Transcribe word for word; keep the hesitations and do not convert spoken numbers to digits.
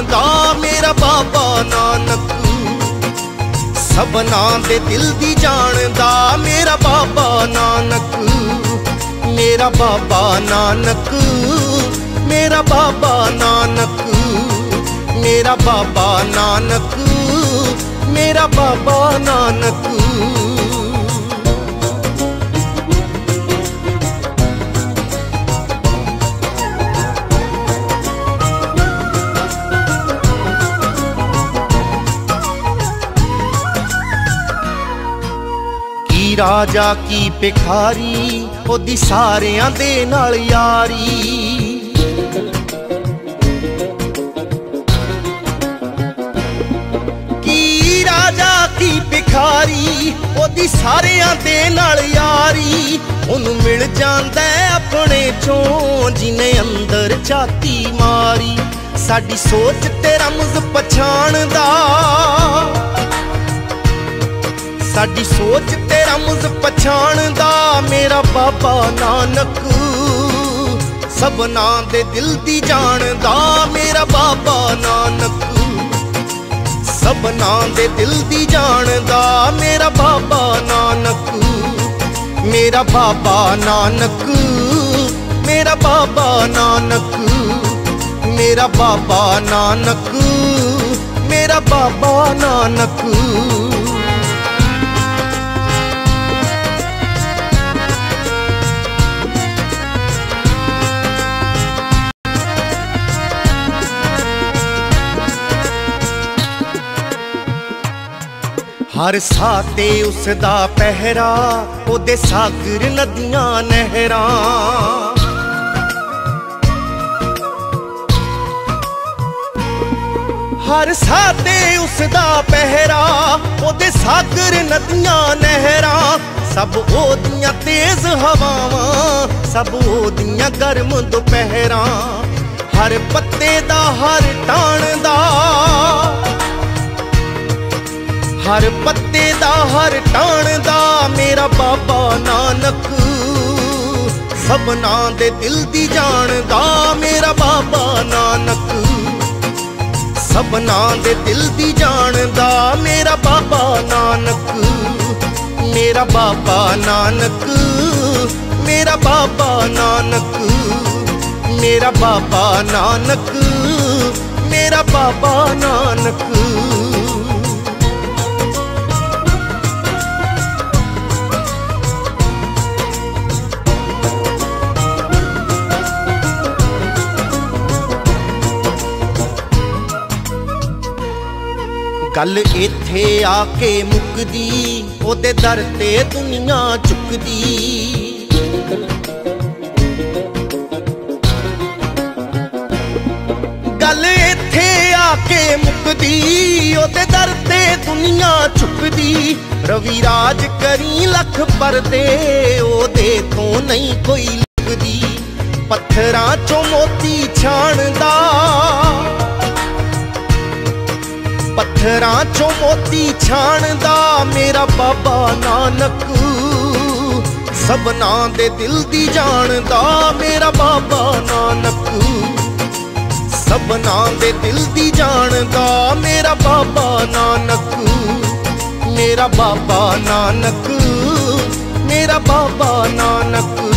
जानदा मेरा बाबा नानक। सबना दे दिल दी जानदा मेरा बाबा नानक। मेरा बाबा नानक, मेरा बाबा नानक, मेरा बाबा नानक, मेरा बाबा नानक। की राजा की भिखारी ओदी सारियां दे नाल यारी। की राजा की भिखारी ओदी सारियां दे नाल यारी। ओनू मिल जांदा अपने चों जिने अंदर झाती मारी। साडी सोच ते रमज पछाणदा, साडी सोच ते रमज पछाणदा मेरा बाबा नानक। सबना दे दिल दी जानदा मेरा बाबा नानक। सबना दे दिल दी जानदा मेरा बाबा नानक। मेरा बाबा नानक, मेरा बाबा नानक, मेरा बाबा नानक, मेरा बाबा नानक। हर साते उसदा पहरा ओदे सागर नदियां नहरां। हर साते उसदा पहरा ओदे सागर नदियां नहरां। सब ओदियां तेज हवावां, सब ओदियां गर्म दोपहरां। हर पत्ते दा हर टाण दा, हर पत्ते दा हर टाण दा मेरा बाबा नानक। सबना दे दिल दी जानदा मेरा बाबा नानक। सबना दे दिल दी जानदा मेरा बाबा नानक। मेरा बाबा नानक, मेरा बाबा नानक, मेरा बाबा नानक, मेरा बाबा नानक। गल इत्थे आके मुकदी ओदे दर ते दुनिया चुकदी। गल इत्थे आके मुकदी ओदे दर ते दुनिया चुकदी। रवि राज करी लख परदे ओदे तो नहीं कोई लगदी। पत्थरां चों मोती छाणदा, पत्थरां चों मोती छाणदा मेरा बाबा नानक। सबना दे दिल दी जानदा मेरा बाबा नानक। सबना दे दिल दी जानदा मेरा बाबा नानक। मेरा बाबा नानक, मेरा बाबा नानक।